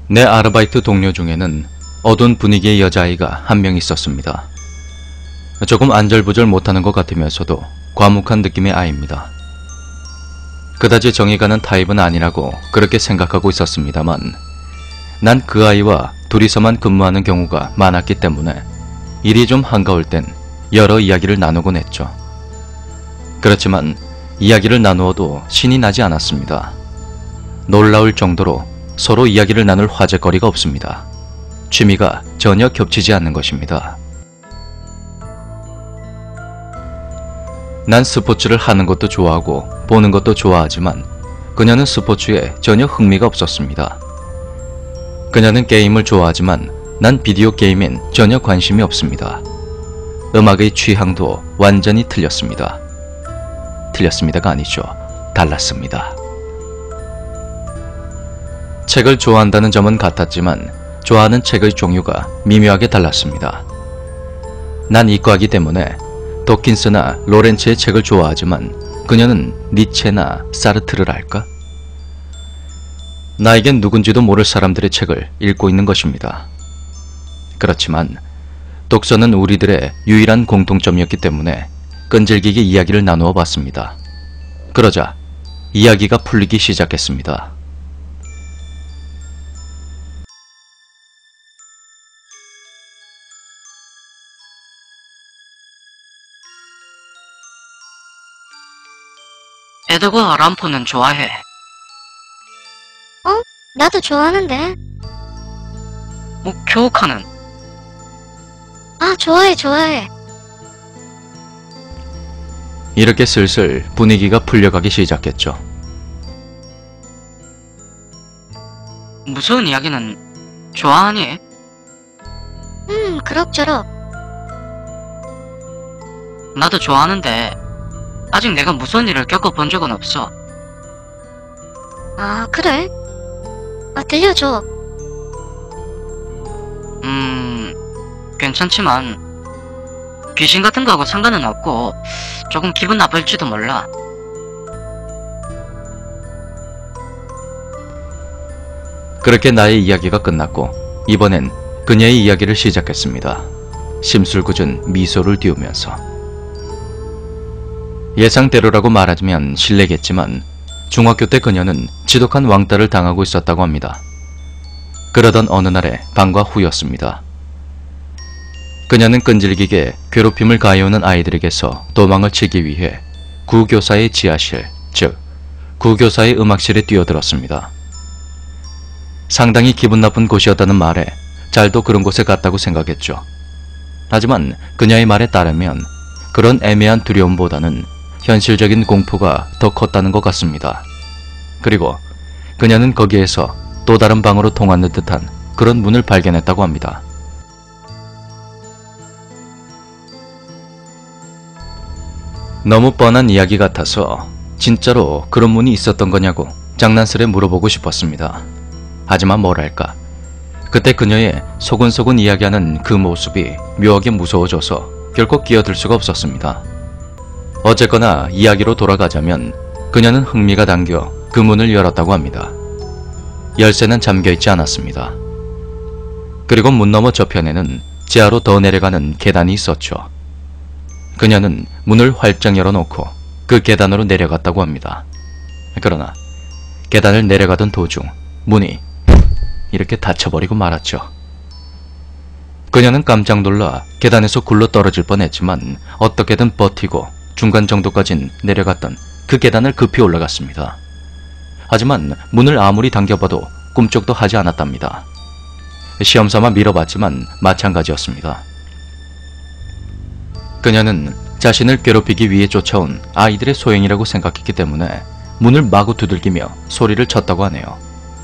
내 아르바이트 동료 중에는 어두운 분위기의 여자아이가 한 명 있었습니다. 조금 안절부절 못하는 것 같으면서도 과묵한 느낌의 아이입니다. 그다지 정이 가는 타입은 아니라고 그렇게 생각하고 있었습니다만 난 그 아이와 둘이서만 근무하는 경우가 많았기 때문에 일이 좀 한가울 땐 여러 이야기를 나누곤 했죠. 그렇지만 이야기를 나누어도 신이 나지 않았습니다. 놀라울 정도로 서로 이야기를 나눌 화제거리가 없습니다. 취미가 전혀 겹치지 않는 것입니다. 난 스포츠를 하는 것도 좋아하고 보는 것도 좋아하지만 그녀는 스포츠에 전혀 흥미가 없었습니다. 그녀는 게임을 좋아하지만 난 비디오 게임엔 전혀 관심이 없습니다. 음악의 취향도 완전히 틀렸습니다. 틀렸습니다가 아니죠. 달랐습니다. 책을 좋아한다는 점은 같았지만 좋아하는 책의 종류가 미묘하게 달랐습니다. 난 이과이기 때문에 도킨스나 로렌츠의 책을 좋아하지만 그녀는 니체나 사르트르를 할까? 나에겐 누군지도 모를 사람들의 책을 읽고 있는 것입니다. 그렇지만 독서는 우리들의 유일한 공통점이었기 때문에 끈질기게 이야기를 나누어 봤습니다. 그러자 이야기가 풀리기 시작했습니다. 에드거 람포는 좋아해. 나도 좋아하는데. 교우카는? 좋아해. 이렇게 슬슬 분위기가 풀려가기 시작했죠. 무서운 이야기는 좋아하니? 그럭저럭. 나도 좋아하는데 아직 내가 무서운 일을 겪어본 적은 없어. 그래? 들려줘. 괜찮지만 귀신 같은 거하고 상관은 없고 조금 기분 나쁠지도 몰라. 그렇게 나의 이야기가 끝났고 이번엔 그녀의 이야기를 시작했습니다. 심술궂은 미소를 띄우면서. 예상대로라고 말하자면 실례겠지만 중학교 때 그녀는 지독한 왕따를 당하고 있었다고 합니다. 그러던 어느 날의 방과 후였습니다. 그녀는 끈질기게 괴롭힘을 가해오는 아이들에게서 도망을 치기 위해 구교사의 지하실, 즉 구교사의 음악실에 뛰어들었습니다. 상당히 기분 나쁜 곳이었다는 말에 잘도 그런 곳에 갔다고 생각했죠. 하지만 그녀의 말에 따르면 그런 애매한 두려움보다는 현실적인 공포가 더 컸다는 것 같습니다. 그리고 그녀는 거기에서 또 다른 방으로 통하는 듯한 그런 문을 발견했다고 합니다. 너무 뻔한 이야기 같아서 진짜로 그런 문이 있었던 거냐고 장난스레 물어보고 싶었습니다. 하지만 뭐랄까, 그때 그녀의 소근소근 이야기하는 그 모습이 묘하게 무서워져서 결코 끼어들 수가 없었습니다. 어쨌거나 이야기로 돌아가자면 그녀는 흥미가 당겨 그 문을 열었다고 합니다. 열쇠는 잠겨있지 않았습니다. 그리고 문 너머 저편에는 지하로 더 내려가는 계단이 있었죠. 그녀는 문을 활짝 열어놓고 그 계단으로 내려갔다고 합니다. 그러나 계단을 내려가던 도중 문이 이렇게 닫혀버리고 말았죠. 그녀는 깜짝 놀라 계단에서 굴러 떨어질 뻔했지만 어떻게든 버티고 중간 정도까진 내려갔던 그 계단을 급히 올라갔습니다. 하지만 문을 아무리 당겨봐도 꿈쩍도 하지 않았답니다. 시험삼아 밀어봤지만 마찬가지였습니다. 그녀는 자신을 괴롭히기 위해 쫓아온 아이들의 소행이라고 생각했기 때문에 문을 마구 두들기며 소리를 쳤다고 하네요.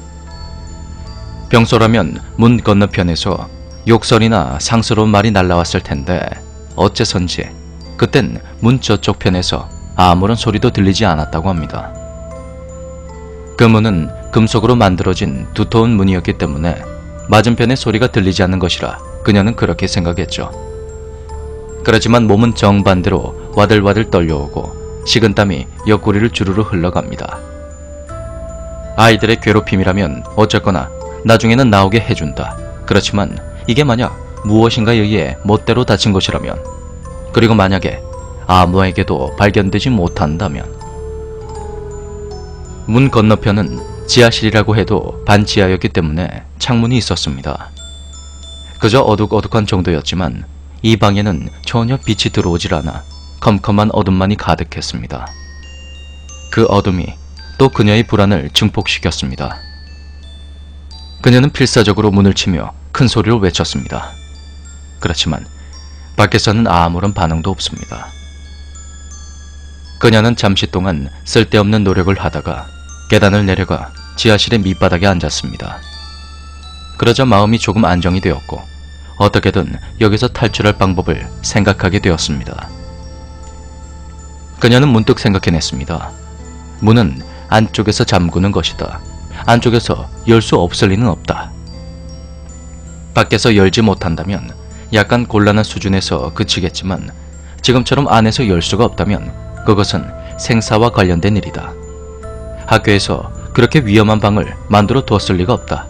평소라면 문 건너편에서 욕설이나 상스러운 말이 날라왔을 텐데 어째선지 그땐 문 저쪽 편에서 아무런 소리도 들리지 않았다고 합니다. 그 문은 금속으로 만들어진 두터운 문이었기 때문에 맞은편의 소리가 들리지 않는 것이라 그녀는 그렇게 생각했죠. 그렇지만 몸은 정반대로 와들와들 떨려오고 식은땀이 옆구리를 주르르 흘러갑니다. 아이들의 괴롭힘이라면 어쨌거나 나중에는 나오게 해준다. 그렇지만 이게 만약 무엇인가에 의해 멋대로 다친 것이라면, 그리고 만약에 아무에게도 발견되지 못한다면. 문 건너편은 지하실이라고 해도 반지하였기 때문에 창문이 있었습니다. 그저 어둑어둑한 정도였지만 이 방에는 전혀 빛이 들어오질 않아 컴컴한 어둠만이 가득했습니다. 그 어둠이 또 그녀의 불안을 증폭시켰습니다. 그녀는 필사적으로 문을 치며 큰 소리로 외쳤습니다. 그렇지만 밖에서는 아무런 반응도 없습니다. 그녀는 잠시 동안 쓸데없는 노력을 하다가 계단을 내려가 지하실의 밑바닥에 앉았습니다. 그러자 마음이 조금 안정이 되었고 어떻게든 여기서 탈출할 방법을 생각하게 되었습니다. 그녀는 문득 생각해냈습니다. 문은 안쪽에서 잠그는 것이다. 안쪽에서 열 수 없을 리는 없다. 밖에서 열지 못한다면 약간 곤란한 수준에서 그치겠지만 지금처럼 안에서 열 수가 없다면 그것은 생사와 관련된 일이다. 학교에서 그렇게 위험한 방을 만들어 두었을 리가 없다.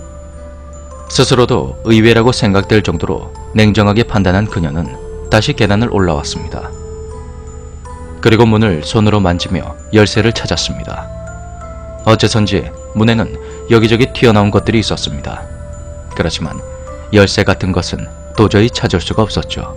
스스로도 의외라고 생각될 정도로 냉정하게 판단한 그녀는 다시 계단을 올라왔습니다. 그리고 문을 손으로 만지며 열쇠를 찾았습니다. 어째선지 문에는 여기저기 튀어나온 것들이 있었습니다. 그렇지만 열쇠 같은 것은 도저히 찾을 수가 없었죠.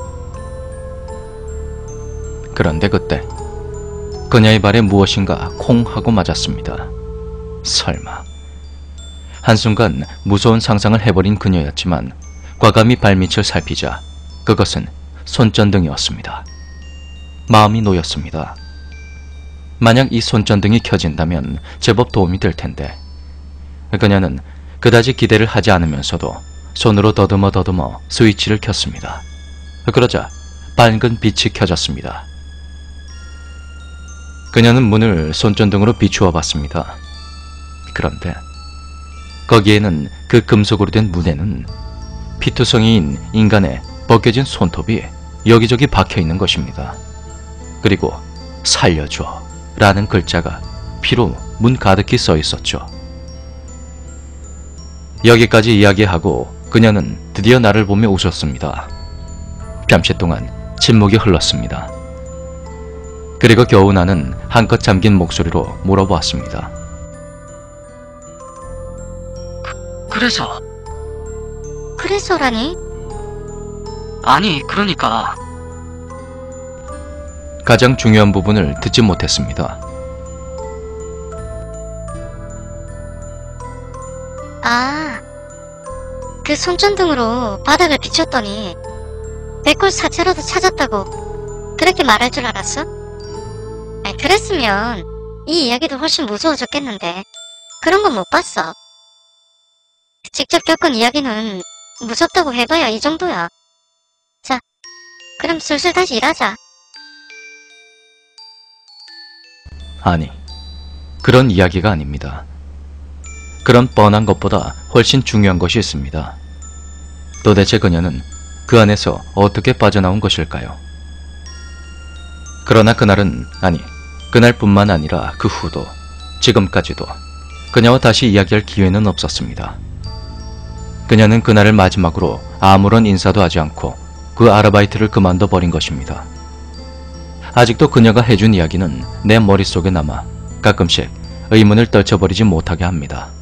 그런데 그때 그녀의 발에 무엇인가 콩 하고 맞았습니다. 설마. 한순간 무서운 상상을 해버린 그녀였지만 과감히 발밑을 살피자 그것은 손전등이었습니다. 마음이 놓였습니다. 만약 이 손전등이 켜진다면 제법 도움이 될 텐데. 그녀는 그다지 기대를 하지 않으면서도 손으로 더듬어 스위치를 켰습니다. 그러자 밝은 빛이 켜졌습니다. 그녀는 문을 손전등으로 비추어 봤습니다. 그런데 거기에는 그 금속으로 된 문에는 피투성이인 인간의 벗겨진 손톱이 여기저기 박혀있는 것입니다. 그리고 살려줘 라는 글자가 피로 문 가득히 써 있었죠. 여기까지 이야기하고 그녀는 드디어 나를 보며 웃었습니다. 잠시 동안 침묵이 흘렀습니다. 그리고 겨우 나는 한껏 잠긴 목소리로 물어보았습니다. 그래서? 그래서라니? 아니, 그러니까. 가장 중요한 부분을 듣지 못했습니다. 아, 그 손전등으로 바닥을 비췄더니 백골 사체라도 찾았다고 그렇게 말할 줄 알았어? 아니, 그랬으면 이 이야기도 훨씬 무서워졌겠는데 그런 건 못 봤어. 직접 겪은 이야기는 무섭다고 해봐야 이 정도야. 자, 그럼 슬슬 다시 일하자. 아니, 그런 이야기가 아닙니다. 그런 뻔한 것보다 훨씬 중요한 것이 있습니다. 도대체 그녀는 그 안에서 어떻게 빠져나온 것일까요? 그러나 그날은, 아니, 그날뿐만 아니라 그 후도, 지금까지도 그녀와 다시 이야기할 기회는 없었습니다. 그녀는 그날을 마지막으로 아무런 인사도 하지 않고 그 아르바이트를 그만둬 버린 것입니다. 아직도 그녀가 해준 이야기는 내 머릿속에 남아 가끔씩 의문을 떨쳐버리지 못하게 합니다.